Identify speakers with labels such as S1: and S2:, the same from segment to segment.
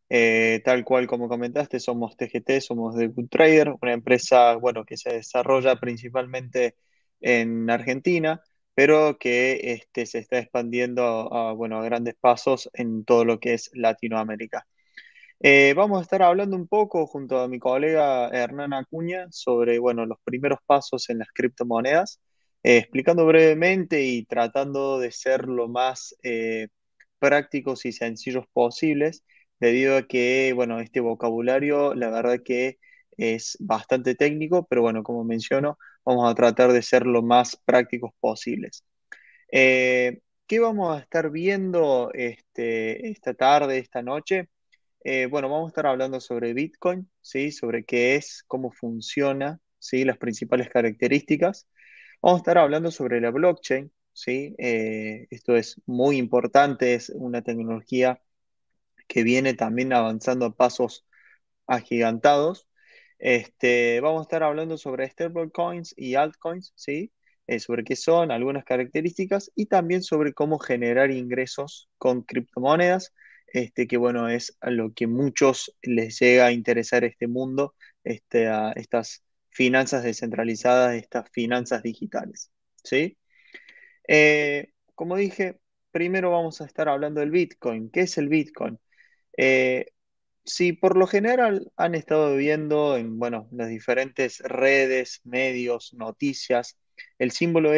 S1: Tal cual como comentaste, somos TGT, somos de Good Trader, una empresa, bueno, que se desarrolla principalmente en Argentina, pero que se está expandiendo bueno, a grandes pasos en todo lo que es Latinoamérica. Vamos a estar hablando un poco junto a mi colega Hernán Acuña sobre, bueno, los primeros pasos en las criptomonedas, explicando brevemente y tratando de ser lo más prácticos y sencillos posibles, debido a que, bueno, este vocabulario, la verdad que es bastante técnico, pero bueno, como menciono, vamos a tratar de ser lo más prácticos posibles. ¿Qué vamos a estar viendo esta tarde, esta noche? Bueno, vamos a estar hablando sobre Bitcoin, ¿sí? Sobre qué es, cómo funciona, ¿sí? Las principales características. Vamos a estar hablando sobre la blockchain, ¿sí? Esto es muy importante, es una tecnología que viene también avanzando a pasos agigantados. Vamos a estar hablando sobre stablecoins y altcoins, ¿sí? Sobre qué son, algunas características y también sobre cómo generar ingresos con criptomonedas, que bueno, es a lo que muchos les llega a interesar este mundo, a estas finanzas descentralizadas, estas finanzas digitales, ¿sí? Como dije, primero vamos a estar hablando del Bitcoin. ¿Qué es el Bitcoin? Eh, Sí, por lo general han estado viendo en, bueno, las diferentes redes, medios, noticias, el símbolo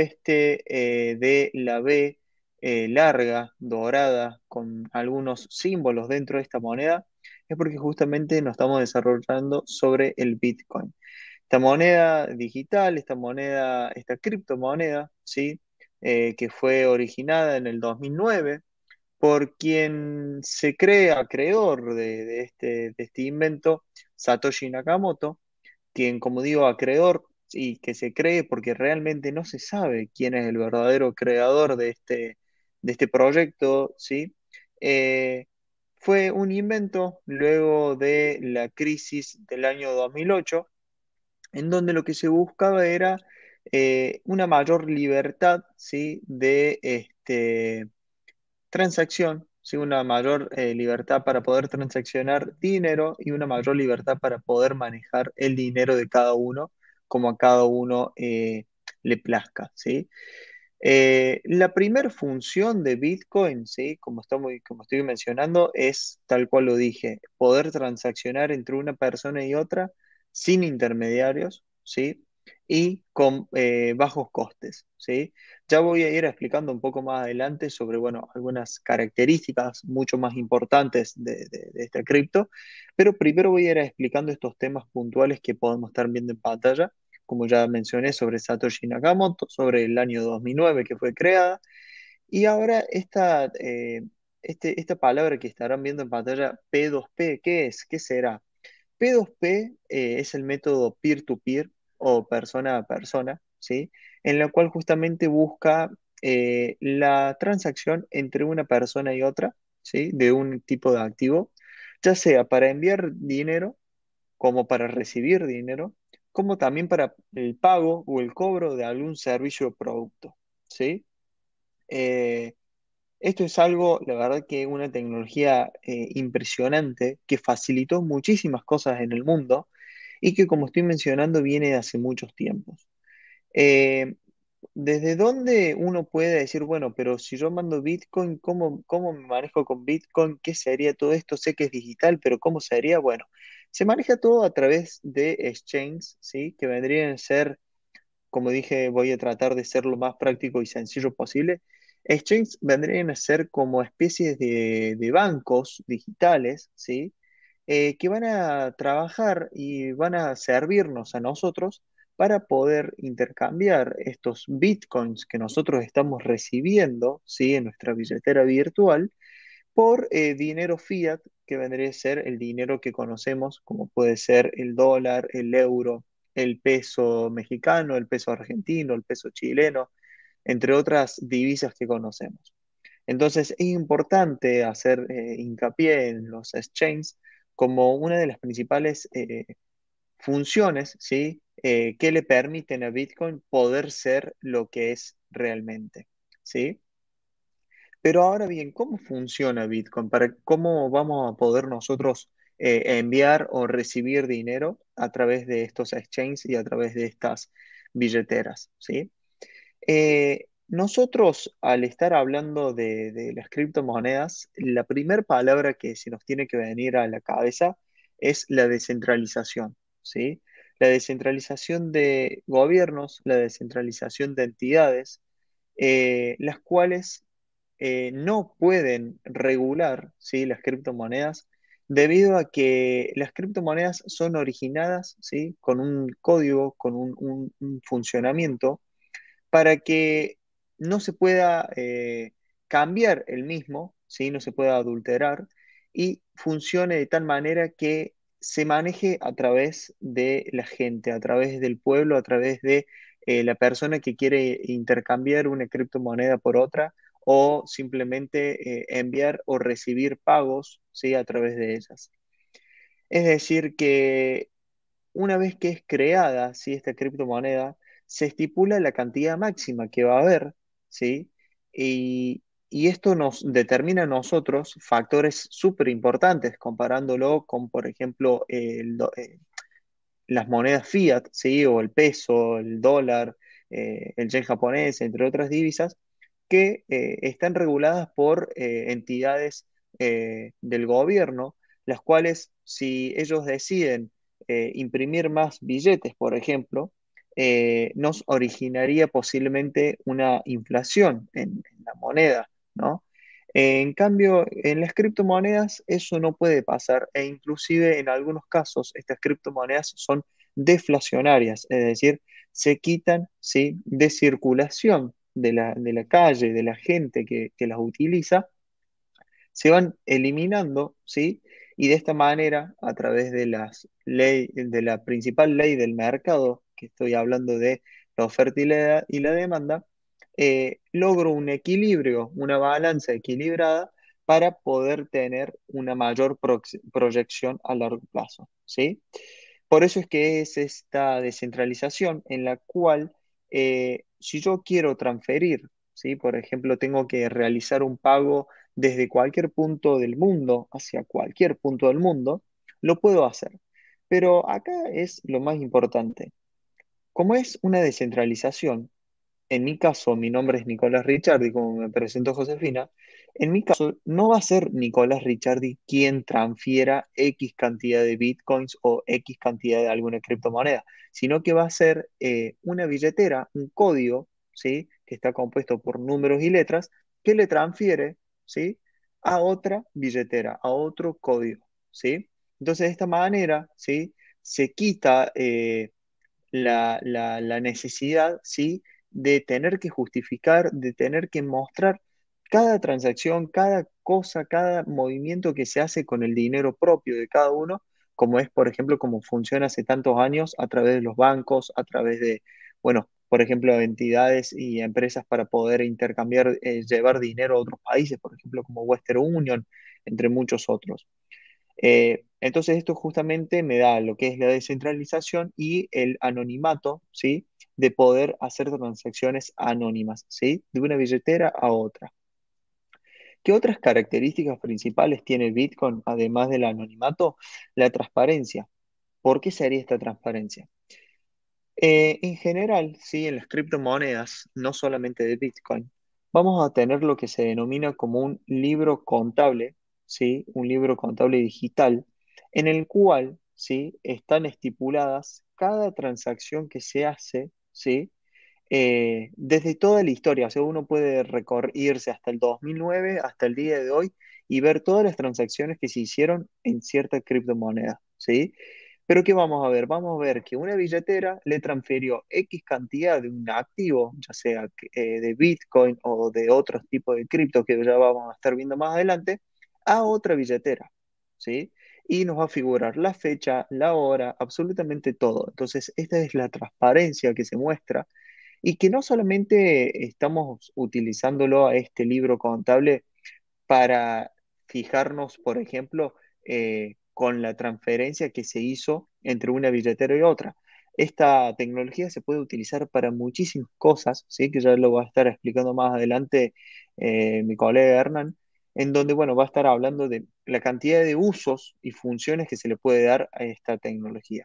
S1: de la B larga, dorada, con algunos símbolos dentro de esta moneda, es porque justamente nos estamos desarrollando sobre el Bitcoin. Esta moneda digital, esta moneda, esta criptomoneda, ¿sí? Que fue originada en el 2009 por quien se crea creador de este invento, Satoshi Nakamoto, quien, como digo, acreedor y que se cree porque realmente no se sabe quién es el verdadero creador de este proyecto, ¿sí? Eh, Fue un invento luego de la crisis del año 2008 en donde lo que se buscaba era una mayor libertad, ¿sí? De transacción, ¿sí? Una mayor libertad para poder transaccionar dinero y una mayor libertad para poder manejar el dinero de cada uno como a cada uno le plazca, ¿sí? La primera función de Bitcoin, ¿sí? Como estoy mencionando, es tal cual lo dije, poder transaccionar entre una persona y otra sin intermediarios, ¿sí? Y con bajos costes, ¿sí? Ya voy a ir explicando un poco más adelante sobre, bueno, algunas características mucho más importantes de esta cripto, pero primero voy a ir explicando estos temas puntuales que podemos estar viendo en pantalla, como ya mencioné, sobre Satoshi Nakamoto, sobre el año 2009 que fue creada, y ahora esta palabra que estarán viendo en pantalla, P2P, ¿qué es? ¿Qué será? P2P es el método peer-to-peer o persona a persona, ¿sí? En la cual justamente busca la transacción entre una persona y otra, ¿sí? De un tipo de activo, ya sea para enviar dinero como para recibir dinero, como también para el pago o el cobro de algún servicio o producto, ¿sí? Eh, Esto es algo, la verdad que una tecnología impresionante que facilitó muchísimas cosas en el mundo y que, como estoy mencionando, viene de hace muchos tiempos. Eh, ¿Desde dónde uno puede decir, bueno, pero si yo mando Bitcoin, cómo me manejo con Bitcoin? ¿Qué sería todo esto? Sé que es digital, pero ¿cómo sería? Bueno, se maneja todo a través de exchanges, ¿sí? Que vendrían a ser, como dije, voy a tratar de ser lo más práctico y sencillo posible. Exchanges vendrían a ser como especies de bancos digitales, ¿sí? Que van a trabajar y van a servirnos a nosotros para poder intercambiar estos bitcoins que nosotros estamos recibiendo, ¿sí? En nuestra billetera virtual por dinero fiat, que vendría a ser el dinero que conocemos, como puede ser el dólar, el euro, el peso mexicano, el peso argentino, el peso chileno, entre otras divisas que conocemos. Entonces es importante hacer hincapié en los exchanges como una de las principales funciones, ¿sí? Que le permiten a Bitcoin poder ser lo que es realmente, ¿sí? Pero ahora bien, ¿cómo funciona Bitcoin? ¿Cómo vamos a poder nosotros enviar o recibir dinero a través de estos exchanges y a través de estas billeteras? ¿Sí? Nosotros, al estar hablando de las criptomonedas, la primera palabra que se nos tiene que venir a la cabeza es la descentralización, ¿sí? La descentralización de gobiernos, la descentralización de entidades, las cuales no pueden regular, ¿sí? Las criptomonedas debido a que las criptomonedas son originadas, ¿sí? Con un código, con un funcionamiento para que no se pueda cambiar el mismo, ¿sí? No se pueda adulterar y funcione de tal manera que se maneje a través de la gente, a través del pueblo, a través de la persona que quiere intercambiar una criptomoneda por otra o simplemente enviar o recibir pagos, ¿sí? A través de ellas. Es decir, que una vez que es creada, ¿sí? Esta criptomoneda, se estipula la cantidad máxima que va a haber, ¿sí? Y esto nos determina a nosotros factores súper importantes, comparándolo con, por ejemplo, las monedas fiat, ¿sí? O el peso, el dólar, el yen japonés, entre otras divisas, que están reguladas por entidades del gobierno, las cuales, si ellos deciden imprimir más billetes, por ejemplo, nos originaría posiblemente una inflación en la moneda, ¿no? En cambio, en las criptomonedas eso no puede pasar e inclusive en algunos casos estas criptomonedas son deflacionarias, es decir, se quitan, ¿sí? De circulación de la calle, de la gente que las utiliza, se van eliminando, ¿sí? Y de esta manera, a través de la principal ley del mercado, que estoy hablando de la oferta y la demanda, logro un equilibrio, una balanza equilibrada para poder tener una mayor proyección a largo plazo, ¿sí? Por eso es que es esta descentralización en la cual, si yo quiero transferir, ¿sí? Por ejemplo, tengo que realizar un pago desde cualquier punto del mundo hacia cualquier punto del mundo, lo puedo hacer. Pero acá es lo más importante. Como es una descentralización, en mi caso, mi nombre es Nicolás Ricciardi, como me presentó Josefina. En mi caso, no va a ser Nicolás Ricciardi quien transfiera X cantidad de bitcoins o X cantidad de alguna criptomoneda, sino que va a ser una billetera, un código, ¿sí? Que está compuesto por números y letras, que le transfiere, ¿sí? A otra billetera, a otro código, ¿sí? Entonces, de esta manera, ¿sí? Se quita la necesidad, ¿sí? De tener que justificar, de tener que mostrar cada transacción, cada cosa, cada movimiento que se hace con el dinero propio de cada uno, como es, por ejemplo, como funciona hace tantos años a través de los bancos, a través de, bueno, por ejemplo, entidades y empresas para poder intercambiar, llevar dinero a otros países, por ejemplo, como Western Union, entre muchos otros. Entonces esto justamente me da lo que es la descentralización y el anonimato, ¿sí? De poder hacer transacciones anónimas, ¿sí? De una billetera a otra. ¿Qué otras características principales tiene Bitcoin, además del anonimato? La transparencia. ¿Por qué sería esta transparencia? En general, sí, en las criptomonedas, no solamente de Bitcoin, vamos a tener lo que se denomina como un libro contable, ¿sí? Un libro contable digital, en el cual, ¿sí? Están estipuladas cada transacción que se hace, ¿sí? Desde toda la historia, o sea, uno puede irse hasta el 2009, hasta el día de hoy, y ver todas las transacciones que se hicieron en cierta criptomoneda, ¿sí? Pero ¿qué vamos a ver? Vamos a ver que una billetera le transfirió X cantidad de un activo, ya sea de Bitcoin o de otros tipos de cripto que ya vamos a estar viendo más adelante, a otra billetera, ¿sí? Y nos va a figurar la fecha, la hora, absolutamente todo. Entonces, esta es la transparencia que se muestra y que no solamente estamos utilizándolo a este libro contable para fijarnos, por ejemplo, con la transferencia que se hizo entre una billetera y otra. esta tecnología se puede utilizar para muchísimas cosas, ¿sí? Que ya lo va a estar explicando más adelante mi colega Hernán, en donde, bueno, va a estar hablando de la cantidad de usos y funciones que se le puede dar a esta tecnología.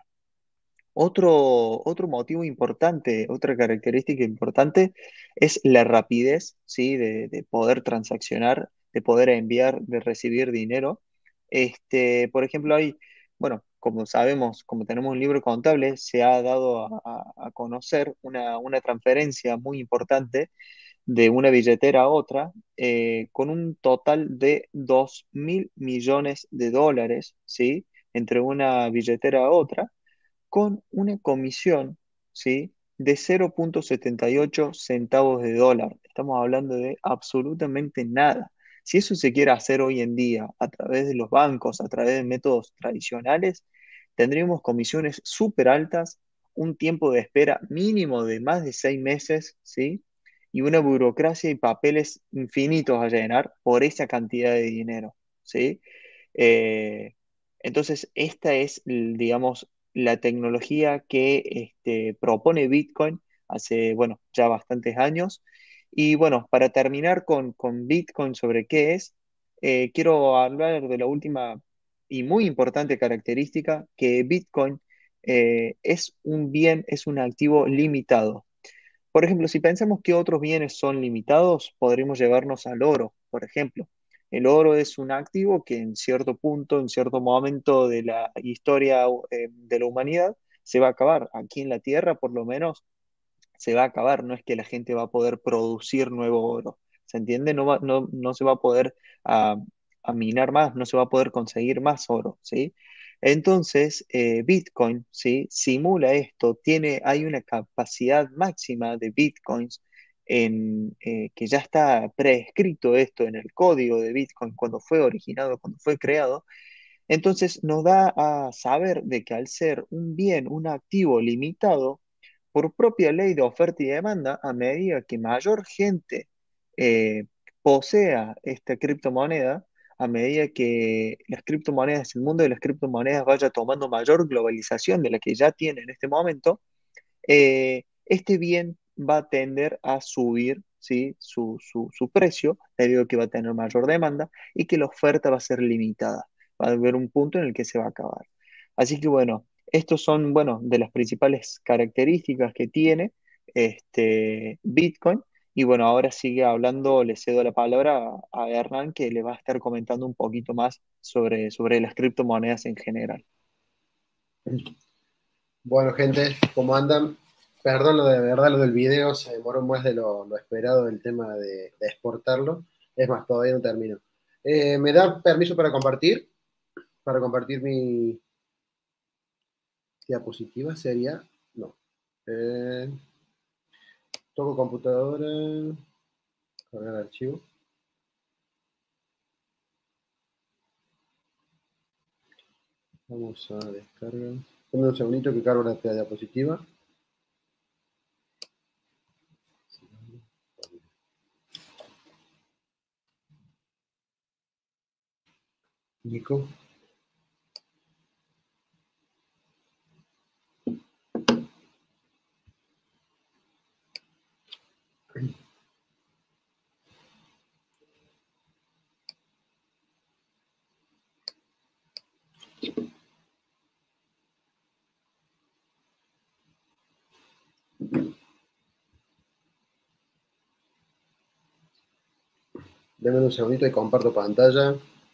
S1: Otro motivo importante, otra característica importante es la rapidez, ¿sí? De poder transaccionar, de poder enviar, de recibir dinero. Por ejemplo, bueno, como sabemos, como tenemos un libro contable, se ha dado a conocer una transferencia muy importante de una billetera a otra, con un total de 2.000 millones de dólares, ¿sí? Entre una billetera a otra con una comisión, ¿sí? De 0,78 centavos de dólar. Estamos hablando de absolutamente nada. Si eso se quiere hacer hoy en día a través de los bancos, a través de métodos tradicionales, tendríamos comisiones súper altas, un tiempo de espera mínimo de más de 6 meses, ¿sí? Y una burocracia y papeles infinitos a llenar por esa cantidad de dinero, ¿sí? Eh, entonces, esta es, digamos, la tecnología que propone Bitcoin hace, bueno, ya bastantes años. Y bueno, para terminar con Bitcoin sobre qué es, quiero hablar de la última y muy importante característica, que Bitcoin es un bien, es un activo limitado. Por ejemplo, si pensamos que otros bienes son limitados, podríamos llevarnos al oro, por ejemplo. El oro es un activo que en cierto punto, en cierto momento de la historia de la humanidad, se va a acabar. Aquí en la Tierra, por lo menos, se va a acabar, no es que la gente va a poder producir nuevo oro, ¿se entiende? No se va a poder ah, a minar más, no se va a poder conseguir más oro, ¿sí? Entonces, Bitcoin, ¿sí? Simula esto, hay una capacidad máxima de Bitcoins que ya está prescrito esto en el código de Bitcoin cuando fue originado, cuando fue creado, entonces nos da a saber de que al ser un bien, un activo limitado, por propia ley de oferta y demanda, a medida que mayor gente eh, posea esta criptomoneda, a medida que las criptomonedas, el mundo de las criptomonedas vaya tomando mayor globalización de la que ya tiene en este momento, este bien va a tender a subir, ¿sí? Su precio, debido a que va a tener mayor demanda y que la oferta va a ser limitada. Va a haber un punto en el que se va a acabar. Así que bueno, estos son, bueno, de las principales características que tiene Bitcoin. Y bueno, ahora sigue hablando, le cedo la palabra a Hernán, que le va a estar comentando un poquito más sobre las criptomonedas en general.
S2: Bueno, gente, ¿cómo andan? Perdón, de verdad, lo del video se demoró más de lo esperado el tema de exportarlo. Es más, todavía no termino. ¿Me da permiso para compartir? Para compartir mi diapositiva sería. No. Eh, Toco computadora. Cargar archivo. Vamos a descargar. Dame un segundito que cargo la diapositiva. Nico. Dame un segundito y comparto pantalla.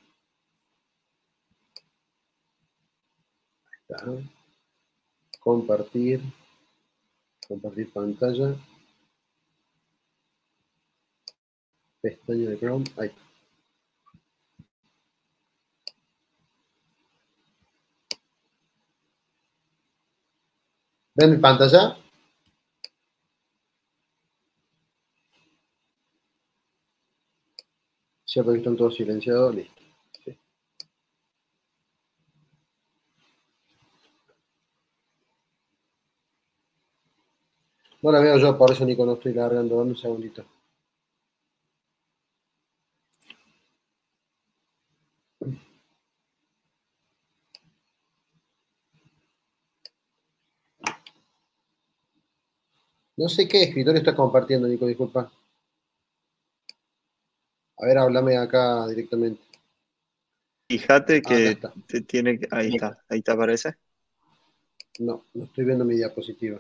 S2: Está. Compartir. Compartir pantalla. Pestaña de Chrome. Ahí está. ¿Ven mi pantalla? Cierto que están todos silenciados. Listo. Sí. No la veo yo, por eso Nico no estoy largando. Dame un segundito. No sé qué escritorio está compartiendo, Nico, disculpa. A ver, háblame acá directamente.
S1: Fíjate
S2: Acá
S1: que
S2: está.
S1: ahí te aparece.
S2: No, no estoy viendo mi diapositiva.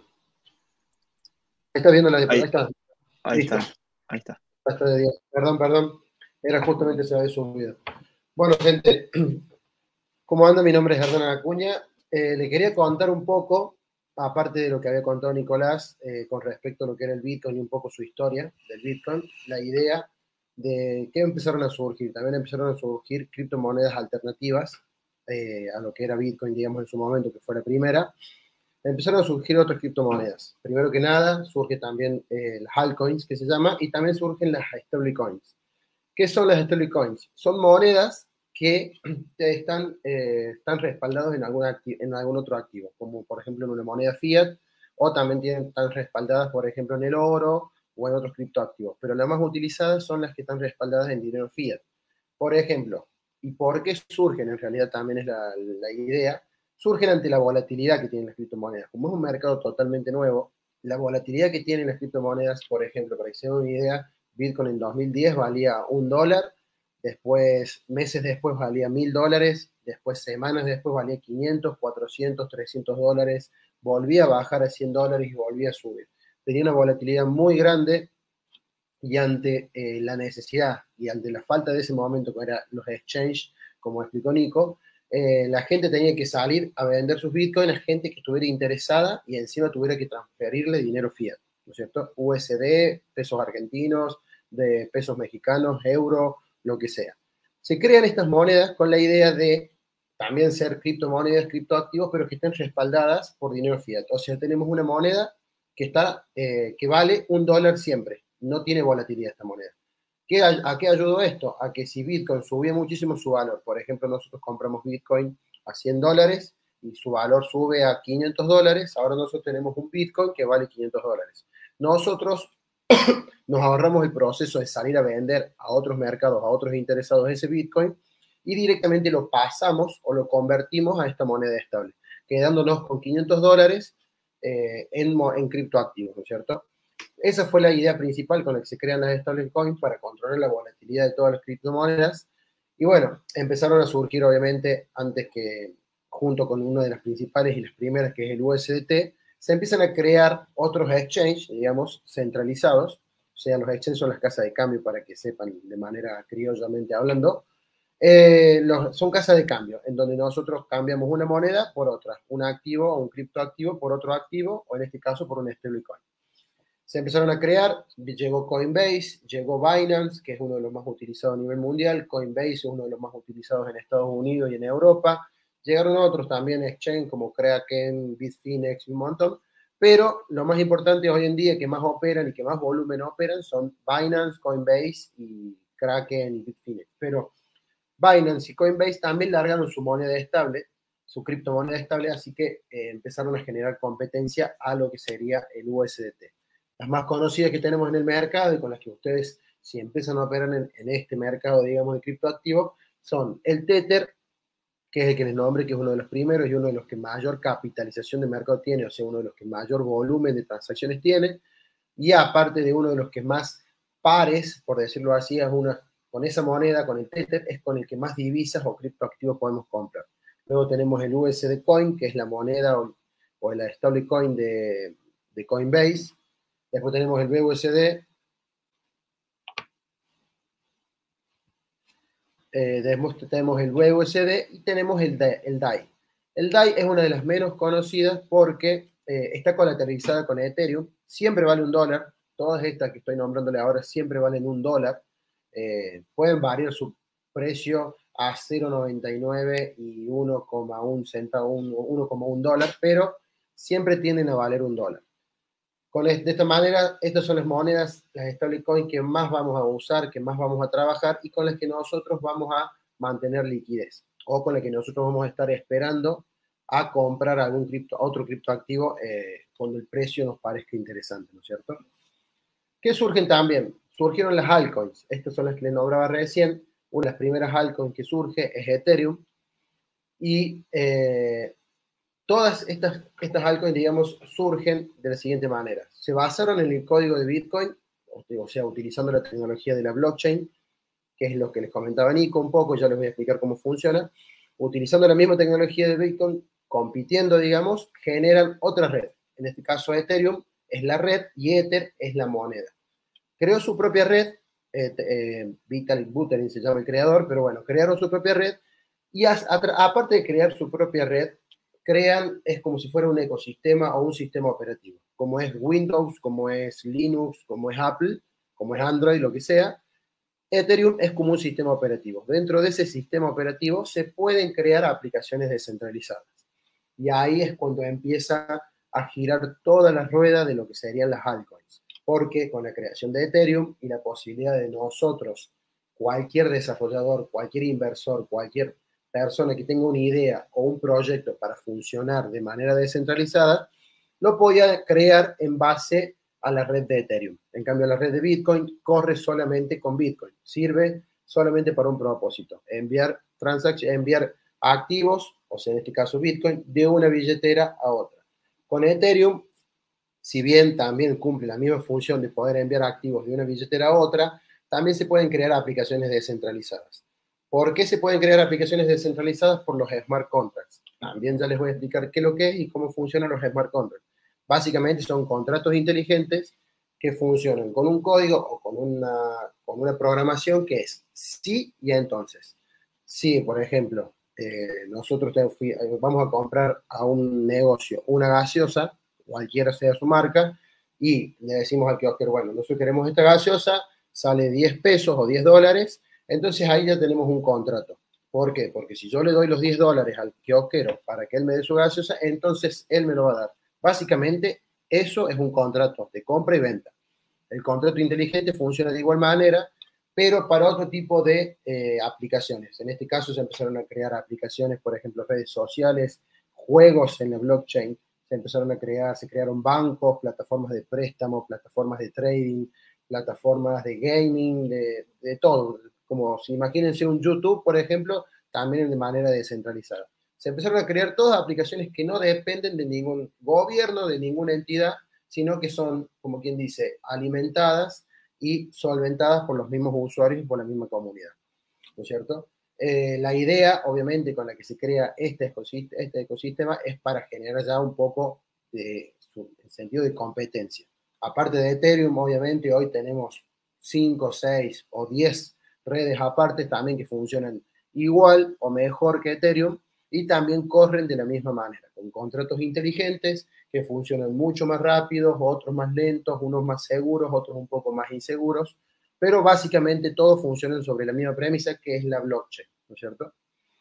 S2: Ahí está viendo la diapositiva.
S1: Ahí,
S2: Ahí está.
S1: ahí
S2: Listo.
S1: está, ahí está.
S2: Basta de día. Perdón, perdón. Era justamente se había subido. Bueno, gente, ¿cómo anda? Mi nombre es Hernán Acuña. Le quería contar un poco, aparte de lo que había contado Nicolás, con respecto a lo que era el Bitcoin y un poco su historia del Bitcoin, la idea de que empezaron a surgir. También empezaron a surgir criptomonedas alternativas a lo que era Bitcoin, digamos, en su momento, que fue la primera. Empezaron a surgir otras criptomonedas. Primero que nada, surge también las altcoins, que se llama, y también surgen las stablecoins. ¿Qué son las stablecoins? Son monedas que están respaldados en algún otro activo, como por ejemplo en una moneda fiat, o también están respaldadas, por ejemplo, en el oro o en otros criptoactivos. Pero las más utilizadas son las que están respaldadas en dinero fiat. Por ejemplo, ¿y por qué surgen? En realidad también es la idea. Surgen ante la volatilidad que tienen las criptomonedas. Como es un mercado totalmente nuevo, la volatilidad que tienen las criptomonedas, por ejemplo, para que se den una idea, Bitcoin en 2010 valía $1, después, meses después valía $1000, después, semanas después valía 500, 400, $300, volvía a bajar a $100 y volvía a subir. Tenía una volatilidad muy grande y ante la necesidad y ante la falta de ese momento, que eran los exchanges, como explicó Nico, la gente tenía que salir a vender sus bitcoins a gente que estuviera interesada y encima tuviera que transferirle dinero fiat, ¿no es cierto? USD, pesos argentinos, de pesos mexicanos, euro, lo que sea. Se crean estas monedas con la idea de también ser criptomonedas, criptoactivos, pero que estén respaldadas por dinero fiat. O sea, tenemos una moneda que vale $1 siempre. No tiene volatilidad esta moneda. ¿A qué ayudó esto? A que si Bitcoin subía muchísimo su valor, por ejemplo, nosotros compramos Bitcoin a $100 y su valor sube a $500, ahora nosotros tenemos un Bitcoin que vale $500. Nosotros nos ahorramos el proceso de salir a vender a otros mercados, a otros interesados ese Bitcoin, y directamente lo pasamos o lo convertimos a esta moneda estable, quedándonos con $500 en criptoactivos, ¿no es cierto? Esa fue la idea principal con la que se crean las stablecoins para controlar la volatilidad de todas las criptomonedas. Y bueno, empezaron a surgir obviamente antes que, junto con una de las principales y las primeras, que es el USDT, se empiezan a crear otros exchanges, digamos, centralizados. O sea, los exchanges son las casas de cambio, para que sepan de manera criollamente hablando. Son casas de cambio, en donde nosotros cambiamos una moneda por otra, un activo o un criptoactivo por otro activo, o en este caso por un stablecoin. Se empezaron a crear, llegó Coinbase, llegó Binance, que es uno de los más utilizados a nivel mundial, Coinbase es uno de los más utilizados en Estados Unidos y en Europa, llegaron otros también exchange como Kraken, Bitfinex y un montón, pero lo más importante hoy en día que más operan y que más volumen operan son Binance, Coinbase y Kraken y Bitfinex, pero Binance y Coinbase también largaron su moneda estable, su criptomoneda estable, así que empezaron a generar competencia a lo que sería el USDT. Las más conocidas que tenemos en el mercado y con las que ustedes, si empiezan a operar en este mercado, digamos, de criptoactivos, son el Tether, que es el que les nombre, que es uno de los primeros y uno de los que mayor capitalización de mercado tiene, o sea, uno de los que mayor volumen de transacciones tiene, y aparte de uno de los que más pares, por decirlo así, es una, con esa moneda, con el Tether, es con el que más divisas o criptoactivos podemos comprar. Luego tenemos el USD Coin, que es la moneda o la stablecoin de Coinbase. Después tenemos el BUSD. Después tenemos el BUSD y tenemos el DAI. El DAI es una de las menos conocidas porque está colateralizada con Ethereum. Siempre vale $1. Todas estas que estoy nombrándole ahora siempre valen $1. Pueden variar su precio a 0,99 y 1,1 centavo, 1,1 dólar, pero siempre tienden a valer $1. De esta manera, estas son las monedas, las stablecoins que más vamos a usar, que más vamos a trabajar y con las que nosotros vamos a mantener liquidez o con las que nosotros vamos a estar esperando a comprar otro criptoactivo cuando el precio nos parezca interesante, ¿no es cierto? ¿Qué surgen también? Surgieron las altcoins. Estas son las que les nombraba recién. Una de las primeras altcoins que surge es Ethereum y todas estas altcoins, digamos, surgen de la siguiente manera. Se basaron en el código de Bitcoin, o sea, utilizando la tecnología de la blockchain, que es lo que les comentaba Nico un poco, ya les voy a explicar cómo funciona. Utilizando la misma tecnología de Bitcoin, compitiendo, digamos, generan otra red. En este caso, Ethereum es la red y Ether es la moneda. Creó su propia red, Vitalik Buterin se llama el creador, pero bueno, crearon su propia red y aparte de crear su propia red, crean, es como si fuera un ecosistema o un sistema operativo, como es Windows, como es Linux, como es Apple, como es Android, lo que sea. Ethereum es como un sistema operativo. Dentro de ese sistema operativo se pueden crear aplicaciones descentralizadas. Y ahí es cuando empieza a girar toda la rueda de lo que serían las altcoins. Porque con la creación de Ethereum y la posibilidad de nosotros, cualquier desarrollador, cualquier inversor, cualquier persona que tenga una idea o un proyecto para funcionar de manera descentralizada, lo podía crear en base a la red de Ethereum. En cambio, la red de Bitcoin corre solamente con Bitcoin. Sirve solamente para un propósito, enviar activos, o sea, en este caso Bitcoin, de una billetera a otra. Con Ethereum, si bien también cumple la misma función de poder enviar activos de una billetera a otra, también se pueden crear aplicaciones descentralizadas. ¿Por qué se pueden crear aplicaciones descentralizadas? Por los smart contracts. También ya les voy a explicar qué es lo que es y cómo funcionan los smart contracts. Básicamente son contratos inteligentes que funcionan con un código o con una programación que es sí y entonces. Si, por ejemplo, nosotros vamos a comprar a un negocio una gaseosa, cualquiera sea su marca, y le decimos al kiosquero, bueno, nosotros queremos esta gaseosa, sale 10 pesos o 10 dólares, entonces ahí ya tenemos un contrato. ¿Por qué? Porque si yo le doy los 10 dólares al kiosquero para que él me dé su gaseosa, entonces él me lo va a dar. Básicamente, eso es un contrato de compra y venta. El contrato inteligente funciona de igual manera, pero para otro tipo de aplicaciones. En este caso se empezaron a crear aplicaciones, por ejemplo, redes sociales, juegos en la blockchain, se crearon bancos, plataformas de préstamo, plataformas de trading, plataformas de gaming, de todo. Como si imagínense un YouTube, por ejemplo, también de manera descentralizada. Se empezaron a crear todas aplicaciones que no dependen de ningún gobierno, de ninguna entidad, sino que son, como quien dice, alimentadas y solventadas por los mismos usuarios y por la misma comunidad, ¿no es cierto? La idea, obviamente, con la que se crea este ecosistema es para generar ya un poco de sentido de competencia. Aparte de Ethereum, obviamente, hoy tenemos 5, 6 o 10 redes aparte también que funcionan igual o mejor que Ethereum y también corren de la misma manera, con contratos inteligentes que funcionan mucho más rápidos, otros más lentos, unos más seguros, otros un poco más inseguros, pero básicamente todos funcionan sobre la misma premisa que es la blockchain, ¿no es cierto?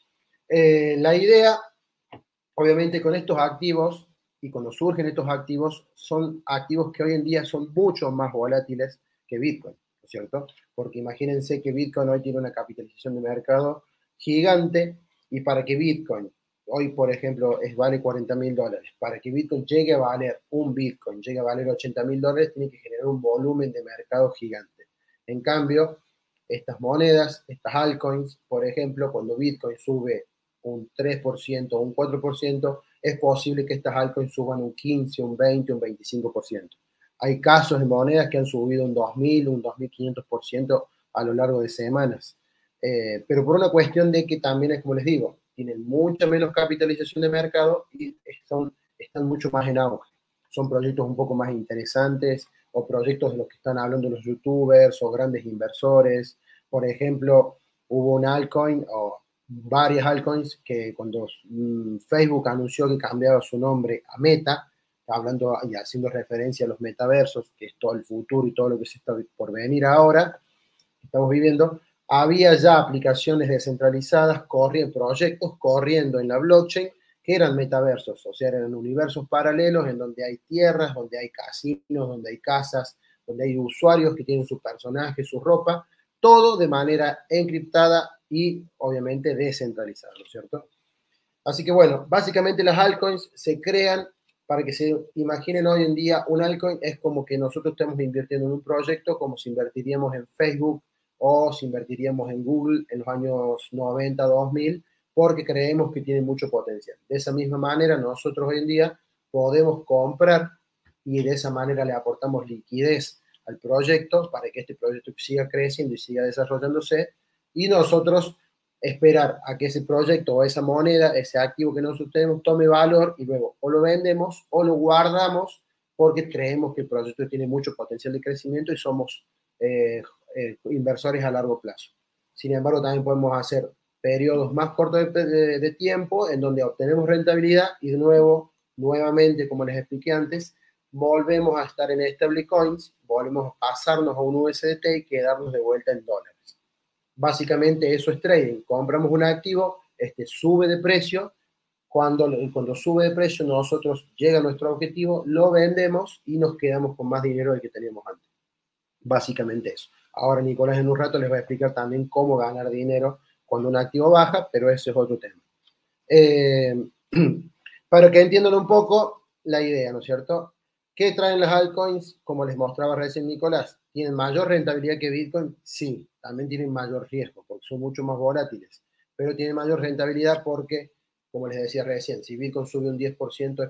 S2: La idea, obviamente, con estos activos y cuando surgen estos activos, son activos que hoy en día son mucho más volátiles que Bitcoin, ¿no es cierto? Porque imagínense que Bitcoin hoy tiene una capitalización de mercado gigante y para que Bitcoin, hoy por ejemplo, vale $40.000, para que Bitcoin llegue a valer un Bitcoin, llegue a valer $80.000, tiene que generar un volumen de mercado gigante. En cambio, estas monedas, estas altcoins, por ejemplo, cuando Bitcoin sube un 3% o un 4%, es posible que estas altcoins suban un 15, un 20, un 25%. Hay casos de monedas que han subido un 2.000, un 2.500% a lo largo de semanas. Pero por una cuestión de que también es como les digo, tienen mucha menos capitalización de mercado y están mucho más en auge. Son proyectos un poco más interesantes o proyectos de los que están hablando los youtubers o grandes inversores. Por ejemplo, hubo un altcoin o varias altcoins que cuando Facebook anunció que cambiaba su nombre a Meta, hablando y haciendo referencia a los metaversos, que es todo el futuro y todo lo que se está por venir ahora, estamos viviendo, había ya aplicaciones descentralizadas, proyectos corriendo en la blockchain que eran metaversos, o sea, eran universos paralelos en donde hay tierras, donde hay casinos, donde hay casas, donde hay usuarios que tienen sus personajes, su ropa, todo de manera encriptada y obviamente descentralizada, ¿no es cierto? Así que bueno, básicamente las altcoins se crean para que se imaginen hoy en día un altcoin es como que nosotros estamos invirtiendo en un proyecto como si invertiríamos en Facebook o si invertiríamos en Google en los años 90, 2000, porque creemos que tiene mucho potencial. De esa misma manera, nosotros hoy en día podemos comprar y de esa manera le aportamos liquidez al proyecto para que este proyecto siga creciendo y siga desarrollándose, y nosotros esperar a que ese proyecto o esa moneda, ese activo que nosotros tenemos, tome valor y luego o lo vendemos o lo guardamos porque creemos que el proyecto tiene mucho potencial de crecimiento y somos inversores a largo plazo. Sin embargo, también podemos hacer periodos más cortos de tiempo en donde obtenemos rentabilidad y de nuevo, nuevamente, como les expliqué antes, volvemos a estar en stablecoins, volvemos a pasarnos a un USDT y quedarnos de vuelta en dólares. Básicamente eso es trading. Compramos un activo, este sube de precio. Cuando sube de precio, nosotros llega a nuestro objetivo, lo vendemos y nos quedamos con más dinero del que teníamos antes. Básicamente eso. Ahora Nicolás en un rato les va a explicar también cómo ganar dinero cuando un activo baja, pero ese es otro tema. Para que entiendan un poco la idea, ¿no es cierto? ¿Qué traen las altcoins? Como les mostraba recién Nicolás, ¿tienen mayor rentabilidad que Bitcoin? Sí, también tienen mayor riesgo porque son mucho más volátiles, pero tienen mayor rentabilidad porque, como les decía recién, si Bitcoin sube un 10%,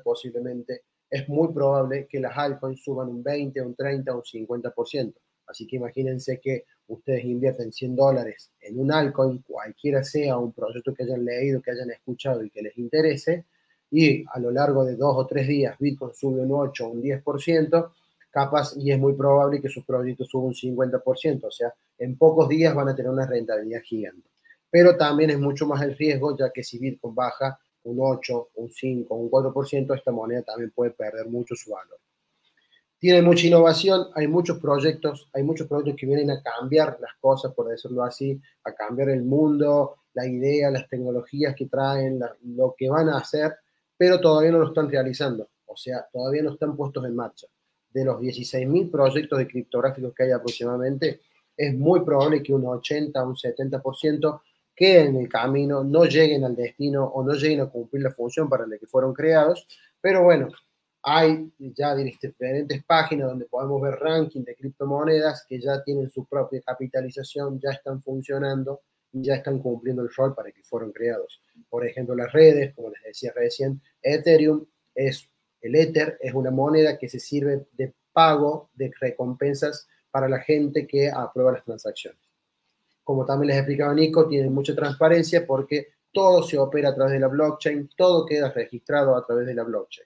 S2: es muy probable que las altcoins suban un 20, un 30, un 50%. Así que imagínense que ustedes invierten $100 en un altcoin, cualquiera sea un proyecto que hayan leído, que hayan escuchado y que les interese, y a lo largo de 2 o 3 días Bitcoin sube un 8 o un 10%, capaz, y es muy probable que sus proyectos suban un 50%, o sea, en pocos días van a tener una rentabilidad gigante. Pero también es mucho más el riesgo, ya que si Bitcoin baja un 8, un 5, un 4%, esta moneda también puede perder mucho su valor. Tiene mucha innovación, hay muchos proyectos que vienen a cambiar las cosas, por decirlo así, a cambiar el mundo, la idea, las tecnologías que traen, lo que van a hacer, pero todavía no lo están realizando, o sea, todavía no están puestos en marcha. De los 16.000 proyectos de criptográficos que hay aproximadamente, es muy probable que un 80, un 70% queden en el camino, no lleguen al destino o no lleguen a cumplir la función para la que fueron creados, pero bueno, hay ya diferentes páginas donde podemos ver ranking de criptomonedas que ya tienen su propia capitalización, ya están funcionando y ya están cumpliendo el rol para que fueron creados. Por ejemplo, las redes, como les decía recién, Ethereum el Ether es una moneda que se sirve de pago de recompensas para la gente que aprueba las transacciones. Como también les explicaba Nico, tiene mucha transparencia porque todo se opera a través de la blockchain, todo queda registrado a través de la blockchain.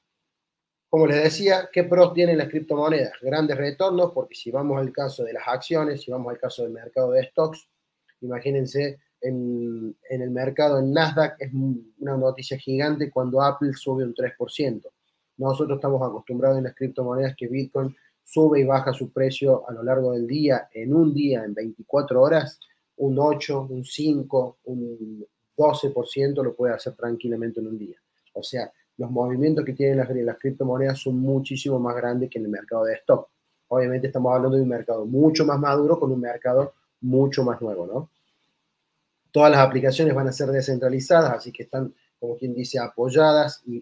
S2: Como les decía, ¿qué pros tienen las criptomonedas? Grandes retornos, porque si vamos al caso de las acciones, si vamos al caso del mercado de stocks, imagínense en el mercado en Nasdaq es una noticia gigante cuando Apple sube un 3%. Nosotros estamos acostumbrados en las criptomonedas que Bitcoin sube y baja su precio a lo largo del día, en 24 horas, un 8, un 5, un 12% lo puede hacer tranquilamente en un día. O sea, los movimientos que tienen las criptomonedas son muchísimo más grandes que en el mercado de stock. Obviamente estamos hablando de un mercado mucho más maduro con un mercado mucho más nuevo, ¿no? Todas las aplicaciones van a ser descentralizadas, así que están, como quien dice, apoyadas y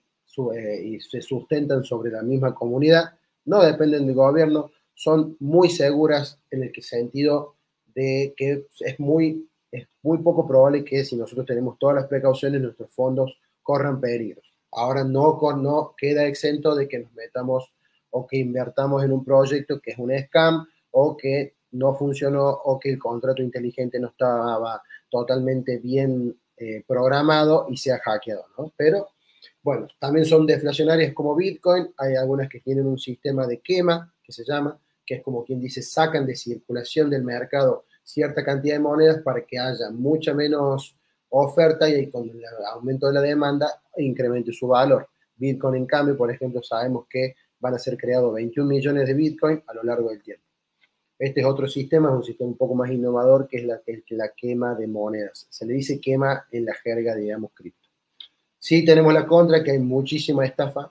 S2: se sustentan sobre la misma comunidad, no dependen del gobierno, son muy seguras en el sentido de que es muy poco probable que si nosotros tenemos todas las precauciones, nuestros fondos corran peligros. Ahora no queda exento de que nos metamos o que invertamos en un proyecto que es un scam o que no funcionó o que el contrato inteligente no estaba totalmente bien programado y se ha hackeado, ¿no? Pero bueno, también son deflacionarias como Bitcoin, hay algunas que tienen un sistema de quema, que se llama, que es como quien dice, sacan de circulación del mercado cierta cantidad de monedas para que haya mucha menos oferta y con el aumento de la demanda incremente su valor. Bitcoin, en cambio, por ejemplo, sabemos que van a ser creados 21 millones de Bitcoin a lo largo del tiempo. Este es otro sistema, es un sistema un poco más innovador, que es la quema de monedas. Se le dice quema en la jerga, digamos, cripto. Sí tenemos la contra, que hay muchísima estafa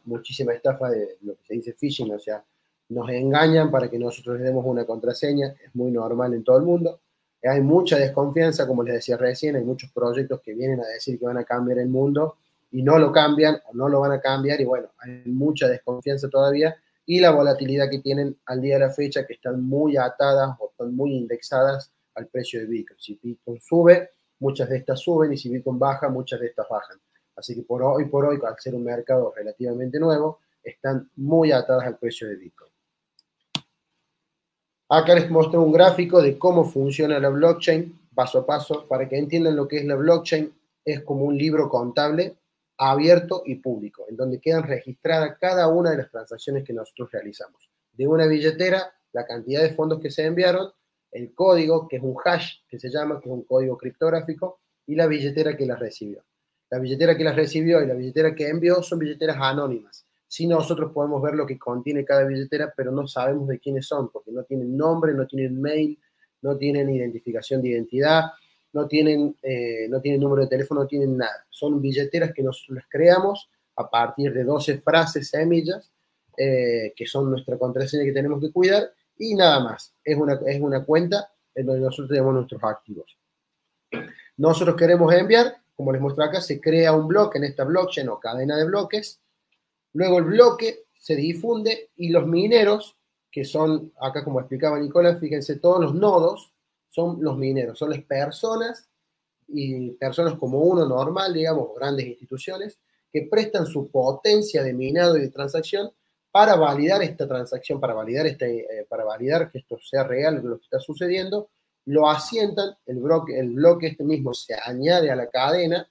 S2: de lo que se dice phishing, o sea, nos engañan para que nosotros les demos una contraseña, es muy normal en todo el mundo. Hay mucha desconfianza, como les decía recién, hay muchos proyectos que vienen a decir que van a cambiar el mundo y no lo cambian o no lo van a cambiar y bueno, hay mucha desconfianza todavía y la volatilidad que tienen al día de la fecha, que están muy atadas o están muy indexadas al precio de Bitcoin. Si Bitcoin sube, muchas de estas suben y si Bitcoin baja, muchas de estas bajan. Así que por hoy, al ser un mercado relativamente nuevo, están muy atadas al precio de Bitcoin. Acá les muestro un gráfico de cómo funciona la blockchain, paso a paso, para que entiendan lo que es la blockchain. Es como un libro contable abierto y público, en donde quedan registradas cada una de las transacciones que nosotros realizamos. De una billetera, la cantidad de fondos que se enviaron, el código, que es un hash, que se llama, que es un código criptográfico, y la billetera que las recibió. La billetera que las recibió y la billetera que envió son billeteras anónimas. Sí, nosotros podemos ver lo que contiene cada billetera, pero no sabemos de quiénes son, porque no tienen nombre, no tienen mail, no tienen identificación de identidad, no tienen número de teléfono, no tienen nada. Son billeteras que nosotros las creamos a partir de 12 frases, semillas, que son nuestra contraseña que tenemos que cuidar, y nada más. Es una cuenta en donde nosotros tenemos nuestros activos. Nosotros queremos enviar, como les muestro acá, se crea un bloque en esta blockchain o cadena de bloques. Luego el bloque se difunde y los mineros, que son, acá como explicaba Nicolás, fíjense, todos los nodos son los mineros, son las personas y personas como uno normal, digamos, grandes instituciones, que prestan su potencia de minado y de transacción para validar esta transacción, para validar que esto sea real, lo que está sucediendo, lo asientan, el bloque este mismo se añade a la cadena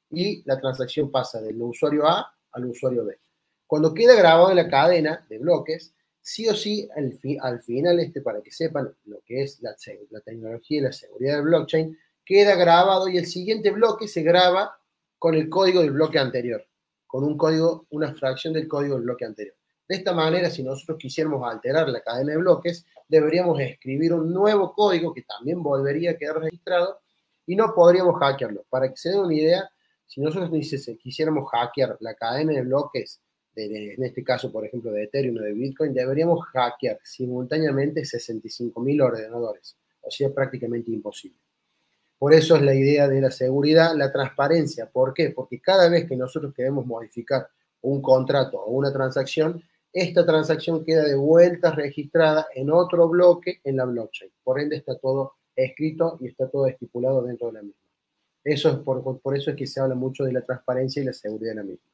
S2: y la transacción pasa del usuario A al usuario B. Cuando queda grabado en la cadena de bloques, sí o sí, al final, para que sepan lo que es la tecnología y la seguridad del blockchain, queda grabado y el siguiente bloque se graba con el código del bloque anterior, con un código, una fracción del código del bloque anterior. De esta manera, si nosotros quisiéramos alterar la cadena de bloques, deberíamos escribir un nuevo código que también volvería a quedar registrado y no podríamos hackearlo. Para que se den una idea, si nosotros quisiéramos hackear la cadena de bloques, en este caso, por ejemplo, de Ethereum o de Bitcoin, deberíamos hackear simultáneamente 65.000 ordenadores. O sea, prácticamente imposible. Por eso es la idea de la seguridad, la transparencia. ¿Por qué? Porque cada vez que nosotros queremos modificar un contrato o una transacción, esta transacción queda de vuelta registrada en otro bloque en la blockchain. Por ende, está todo escrito y está todo estipulado dentro de la misma. Eso es por eso es que se habla mucho de la transparencia y la seguridad de la misma.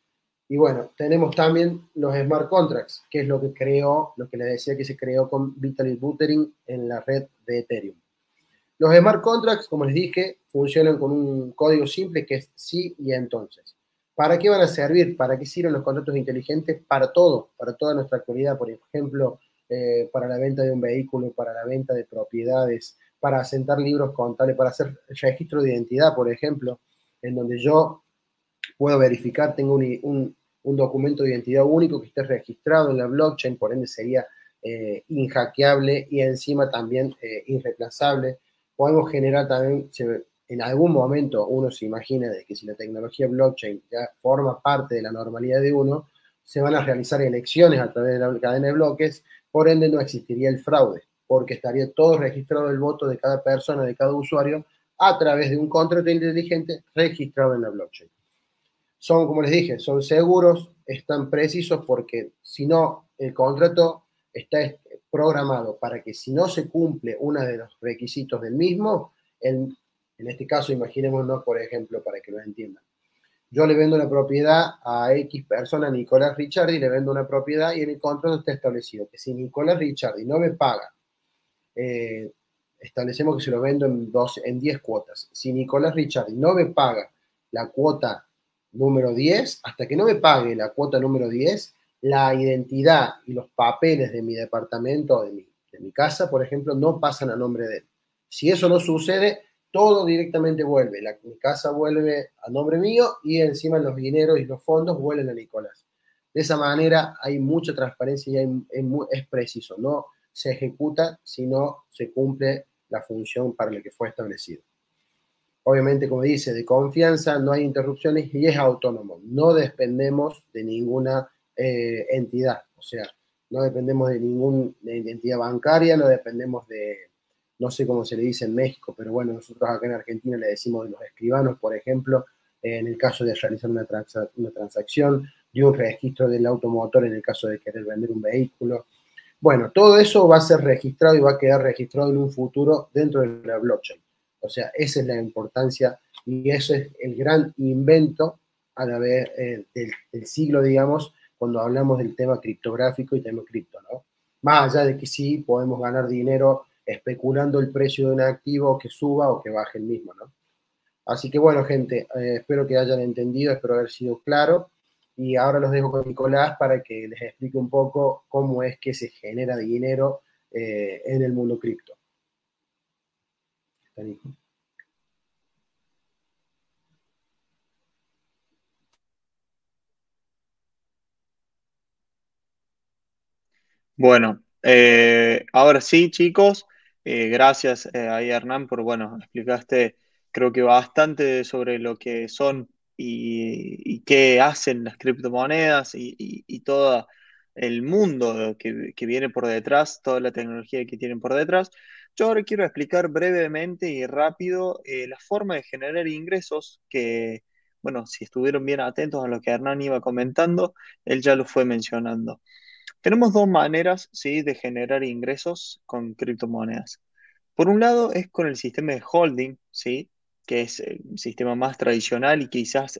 S2: Y bueno, tenemos también los smart contracts, que es lo que les decía que se creó con Vitalik Buterin en la red de Ethereum. Los smart contracts, como les dije, funcionan con un código simple que es sí y entonces. ¿Para qué van a servir? ¿Para qué sirven los contratos inteligentes? Para todo, para toda nuestra actualidad, por ejemplo, para la venta de un vehículo, para la venta de propiedades, para asentar libros contables, para hacer registro de identidad, por ejemplo, en donde yo puedo verificar, tengo un documento de identidad único que esté registrado en la blockchain, por ende sería inhackeable y encima también irreemplazable. Podemos generar también, en algún momento uno se imagina de que si la tecnología blockchain ya forma parte de la normalidad de uno, se van a realizar elecciones a través de la cadena de bloques, por ende no existiría el fraude, porque estaría todo registrado el voto de cada persona, de cada usuario, a través de un contrato inteligente registrado en la blockchain. Son, como les dije, son seguros, están precisos porque si no, el contrato está programado para que si no se cumple uno de los requisitos del mismo, en este caso, imaginémonos, por ejemplo, para que lo entiendan. Yo le vendo la propiedad a X persona, Nicolás Ricciardi, le vendo una propiedad y en el contrato está establecido que si Nicolás Ricciardi no me paga, establecemos que se lo vendo en 10 cuotas. Si Nicolás Ricciardi no me paga la cuota número 10, hasta que no me pague la cuota número 10, la identidad y los papeles de mi departamento, de mi casa, por ejemplo, no pasan a nombre de él. Si eso no sucede, todo directamente vuelve. Mi casa vuelve a nombre mío y encima los dineros y los fondos vuelven a Nicolás. De esa manera hay mucha transparencia y es preciso. No se ejecuta si no se cumple la función para la que fue establecido. Obviamente, como dice, de confianza, no hay interrupciones y es autónomo. No dependemos de ninguna entidad. O sea, no dependemos de ninguna entidad bancaria, no dependemos de, no sé cómo se le dice en México, pero bueno, nosotros acá en Argentina le decimos de los escribanos, por ejemplo, en el caso de realizar una transacción, de un registro del automotor en el caso de querer vender un vehículo. Bueno, todo eso va a ser registrado y va a quedar registrado en un futuro dentro de la blockchain. O sea, esa es la importancia y eso es el gran invento a la vez del siglo, digamos, cuando hablamos del tema criptográfico y tema cripto, ¿no? Más allá de que sí podemos ganar dinero especulando el precio de un activo que suba o que baje el mismo, ¿no? Así que bueno, gente, espero que hayan entendido, espero haber sido claro. Y ahora los dejo con Nicolás para que les explique un poco cómo es que se genera dinero en el mundo cripto. ¿Está, Nico?
S1: Bueno, ahora sí, chicos, gracias ahí Hernán por, bueno, explicaste creo que bastante sobre lo que son y qué hacen las criptomonedas y todo el mundo que viene por detrás, toda la tecnología que tienen por detrás. Yo ahora quiero explicar brevemente y rápido la forma de generar ingresos que, bueno, si estuvieron bien atentos a lo que Hernán iba comentando, él ya lo fue mencionando. Tenemos dos maneras, ¿sí?, de generar ingresos con criptomonedas. Por un lado es con el sistema de holding, ¿sí?, que es el sistema más tradicional y quizás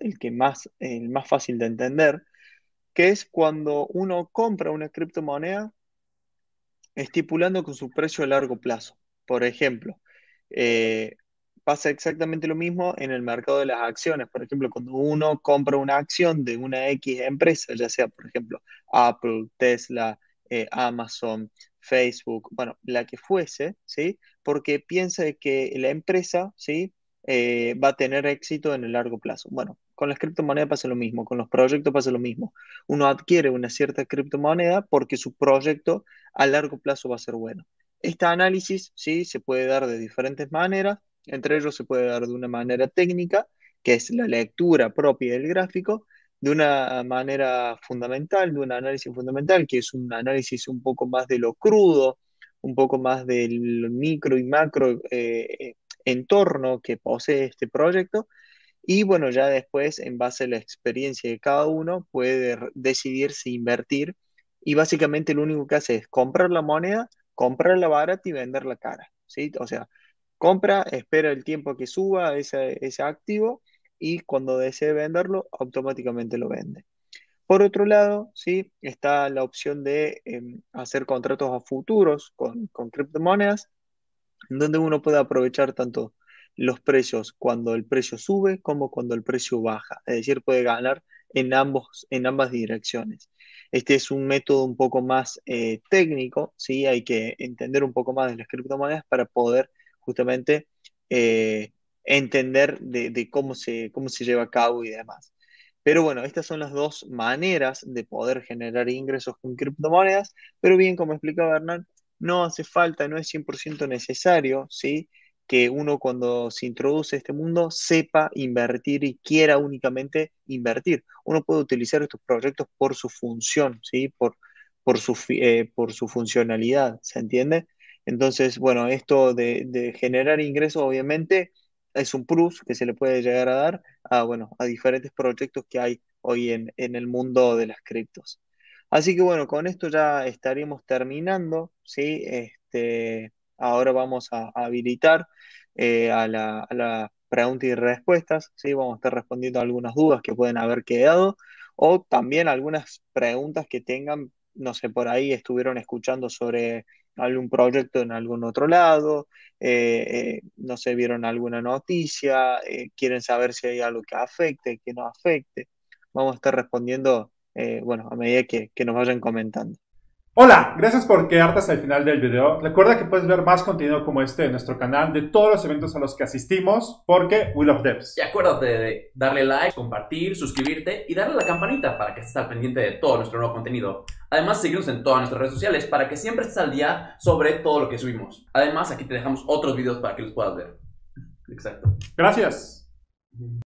S1: el más fácil de entender, que es cuando uno compra una criptomoneda estipulando con su precio a largo plazo. Por ejemplo, eh, pasa exactamente lo mismo en el mercado de las acciones. Por ejemplo, cuando uno compra una acción de una X empresa, ya sea, por ejemplo, Apple, Tesla, Amazon, Facebook, bueno, la que fuese, ¿sí? Porque piensa de que la empresa, ¿sí?, va a tener éxito en el largo plazo. Bueno, con las criptomonedas pasa lo mismo, con los proyectos pasa lo mismo. Uno adquiere una cierta criptomoneda porque su proyecto a largo plazo va a ser bueno. Este análisis, sí, se puede dar de diferentes maneras, entre ellos se puede dar de una manera técnica, que es la lectura propia del gráfico, de una manera fundamental, de un análisis fundamental, que es un análisis un poco más de lo crudo, un poco más del micro y macro entorno que posee este proyecto, y bueno, ya después, en base a la experiencia de cada uno, puede decidir si invertir. Y básicamente lo único que hace es comprar la moneda, comprarla barata y venderla cara, ¿sí? O sea, compra, espera el tiempo que suba ese activo y cuando desee venderlo, automáticamente lo vende. Por otro lado, ¿sí?, está la opción de hacer contratos a futuros con criptomonedas donde uno puede aprovechar tanto los precios cuando el precio sube como cuando el precio baja. Es decir, puede ganar en ambas direcciones. Este es un método un poco más técnico, ¿sí? Hay que entender un poco más de las criptomonedas para poder justamente entender de cómo se lleva a cabo y demás. Pero bueno, estas son las dos maneras de poder generar ingresos con criptomonedas, pero bien, como explicaba Hernán, no hace falta, no es 100% necesario, ¿sí?, que uno cuando se introduce a este mundo sepa invertir y quiera únicamente invertir. Uno puede utilizar estos proyectos por su función, ¿sí?, por su funcionalidad, ¿se entiende? Entonces, bueno, esto de generar ingresos obviamente es un plus que se le puede llegar a dar a, bueno, a diferentes proyectos que hay hoy en el mundo de las criptos. Así que bueno, con esto ya estaríamos terminando, ¿sí? Ahora vamos a habilitar a la pregunta y respuestas, ¿sí? Vamos a estar respondiendo a algunas dudas que pueden haber quedado o también algunas preguntas que tengan, no sé, por ahí estuvieron escuchando sobre algún proyecto en algún otro lado, no sé, vieron alguna noticia, quieren saber si hay algo que afecte, que no afecte. Vamos a estar respondiendo bueno, a medida que nos vayan comentando.
S3: Hola, gracias por quedarte hasta el final del video. Recuerda que puedes ver más contenido como este en nuestro canal de todos los eventos a los que asistimos porque we love devs.
S4: Y acuérdate de darle like, compartir, suscribirte y darle a la campanita para que estés al pendiente de todo nuestro nuevo contenido. Además, síguenos en todas nuestras redes sociales para que siempre estés al día sobre todo lo que subimos. Además, aquí te dejamos otros videos para que los puedas ver. Exacto.
S3: Gracias.